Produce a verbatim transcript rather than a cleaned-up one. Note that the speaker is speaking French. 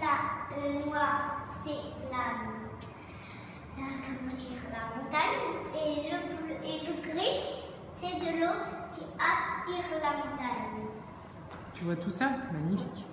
la, le noir, c'est la, la, comment dire, la montagne. Et le, bleu, et le gris, c'est de l'eau qui aspire la montagne. Tu vois tout ça? Magnifique.